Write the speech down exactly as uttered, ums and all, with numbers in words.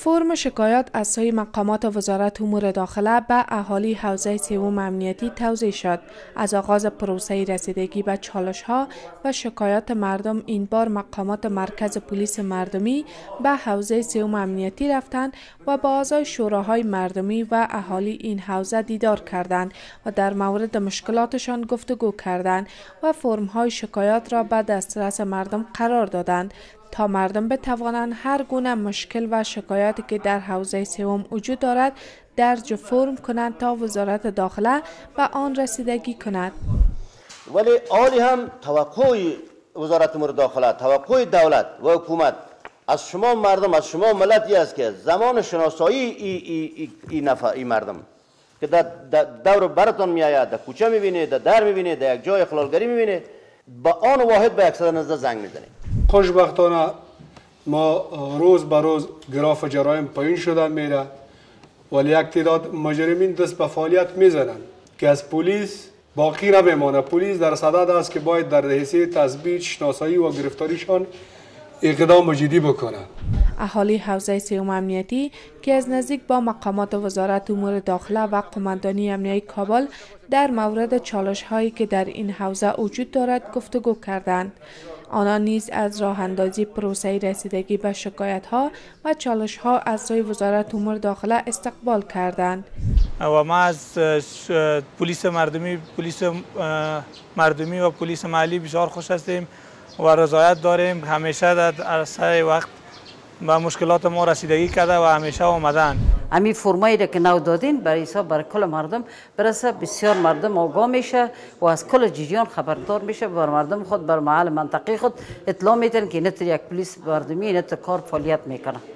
فرم شکایات از سوی مقامات وزارت امور داخله به اهالی حوزه سوم امنیتی توزیع شد. از آغاز پروسه رسیدگی به چالش ها و شکایات مردم این بار مقامات مرکز پلیس مردمی به حوزه سوم امنیتی رفتند و با اعضای شوراهای مردمی و اهالی این حوزه دیدار کردند و در مورد مشکلاتشان گفتگو کردند و فرم های شکایات را به دسترس مردم قرار دادند تا مردم بتوانند هر گونه مشکل و شکایاتی که در حوزه سوم وجود دارد درج فرم کنند تا وزارت داخله به آن رسیدگی کند. ولی عالی هم توقع وزارت امور داخله، توقع دولت و حکومت از شما مردم، از شما ملتی است که زمان شناسایی ای, ای, ای, ای, نفع ای مردم که در دور برتان می آید، در کوچه می بینید، در در می بینید، در یک جای اخلالگری می بینید، با آن واحد به صد نزد زنگ می زنید. خوشبختانه ما روز به روز گراف جرایم پایین شدن میره، ولی یک تعداد مجرمین دست به فعالیت میزنند که از پلیس باقی نمیمانه. پلیس در صدد است که باید در حیثیت تثبیت، شناسایی و گرفتاریشان اقدام جدی بکنه. اهالی حوزه سوم امنیتی که از نزدیک با مقامات وزارت امور داخله و قماندانی امنیتی کابل در مورد چالش هایی که در این حوزه وجود دارد گفتگو کردند. آنان نیز از راه اندازی پروسه رسیدگی به شکایت ها و چالش ها از سوی وزارت امور داخله استقبال کردند. و ما از پلیس مردمی، پلیس مردمی و پلیس محلی بسیار خوش هستیم و رضایت داریم. همیشه در عرصه وقت به مشکلات ما رسیدگی کرده و همیشه آمدن. همین فرمایی را که نو دادین برای حساب برای کل مردم برسه، بسیار مردم آگاه میشه و از کل جریان خبردار میشه، بر مردم خود بر محل منطقه خود اطلاع میدن که نتر یک پلیس مردمی نتر کار فعالیت میکنه.